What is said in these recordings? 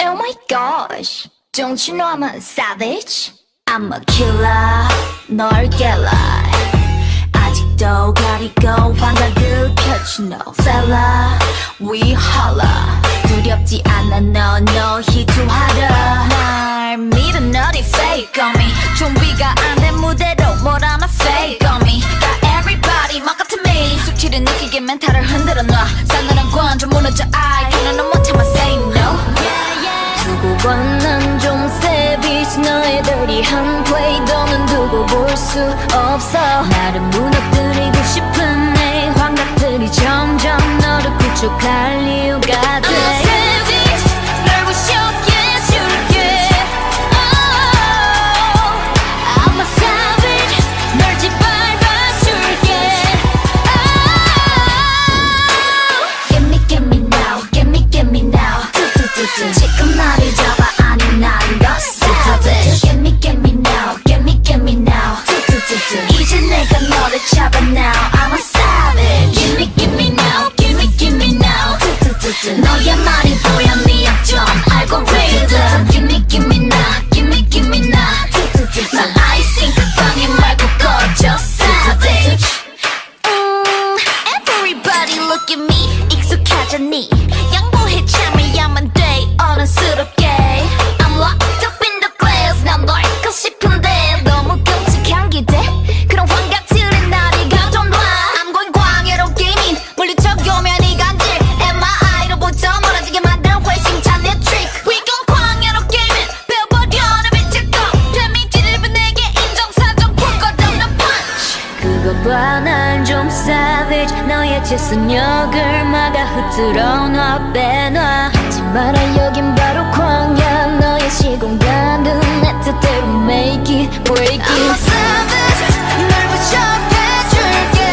Oh my gosh, don't you know I'm a savage? I'm a killer, 널 깰라. 아직도 가리고 환각을 펼친 no fella. We holla. 두렵지 않아 no 희투하라. 날 믿어 너네 fake on me. 준비가 안 된 무대로 뭘 하나 fake on me. got everybody 막 같은 me. 숙취를 느끼게 멘탈을 흔들어 놔. 싸늘한 관점 무너져 I 그는 못 참아 say no. 두고 봐 난 좀 savage. 너희들이 한 play 너는 두고 볼 수 없어. 나를 무너뜨리고 싶은 내 환각들이 점점 너를 구축할 이유가 돼. I'm a savage 널 부셔게 해줄게. Oh, I'm a savage 널 짓밟아줄게. Oh, give me now, give me now. 지금 나를 잡아 아니 난 더 savage. Give me now, give me now. 이제 내가 너를 잡아 now. I'm a savage. Give me now, give me now. 너의 말이 보여 네 약점 알고리즘. Give me now, give me now. 난 아이싱 그 방에 말고 꺼져 savage. Everybody look at me. 익숙하잖니. 양보해 참아야만 돼 어른스럽게. I'm locked up in the glass. 난 널 거 싶은데 너무 끔찍한 기대. 그런 환각들은 나를 가둬놔. I'm going 광야로 게이밍 물리쳐오면 이 간질. MRI로부터 멀어지게 만드는 회심찬 내 트릭. We gon' 광야로 게이밍 배워버려 내 미치고. 데미지를 입은 내게 인정사정 풀 것 없는 punch. 그거 봐 난 좀 savage. 너의 재선역을 막아 흐트러 놔 빼놔. 하지 마라 여긴 바로 광야. 너의 시공간은 내 뜻대로 make it break it. I'm a savage 널 부셔해줄게.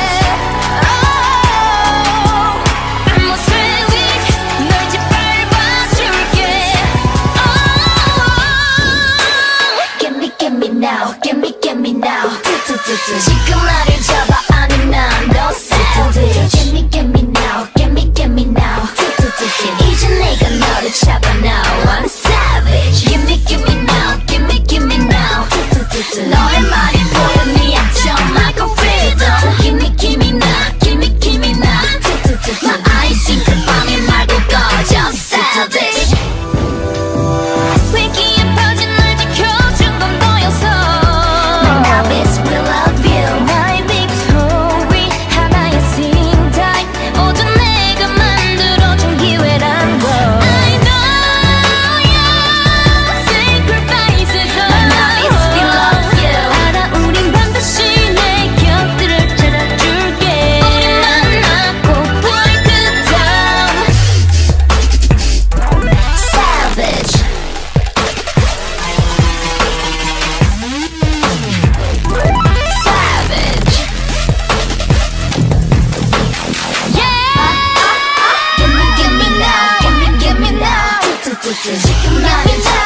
Oh, I'm a savage 널 짓밟아줄게. Oh, give me now, give me now. 지금 나를 잡아 아니 난 더 savage. Give me now, give me now. 이제 내가 너를 잡아 now. I'm a savage. Give me now, give me now. 너의 말이 보여 네 약점 알고리즘. Give me now, give me now. 나 아이싱 그 방에 말고 꺼져 savage. 위기에 퍼진 널 지켜준 건 너였어. Now it's will love you. 나의 big story 하나의 scene type. 모두 내가 만들어준 기회란 걸. I know your sacrifices. Now it's will love you. 알아 우린 반드시 내 곁들을 찾아줄게. 우리 만나고 break it down. Savage. Savage. Yeah. Give me now, give me now. 지금 나를 잡아